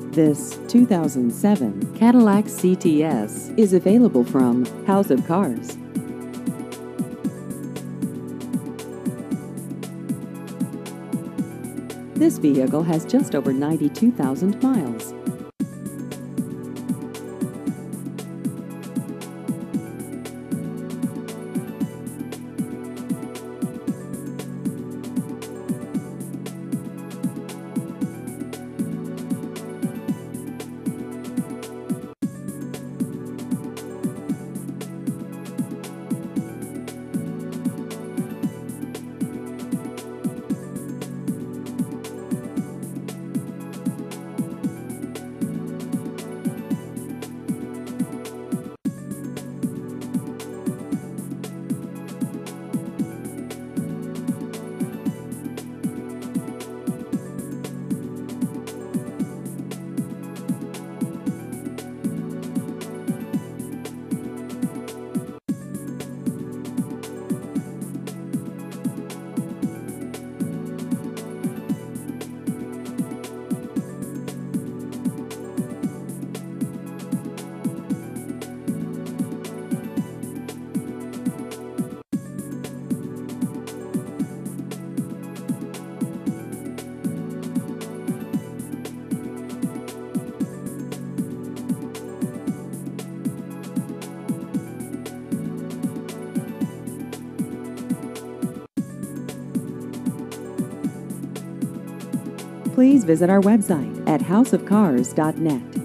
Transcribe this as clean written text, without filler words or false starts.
This 2007 Cadillac CTS is available from House of Cars. This vehicle has just over 92,000 miles. Please visit our website at houseofcars.net.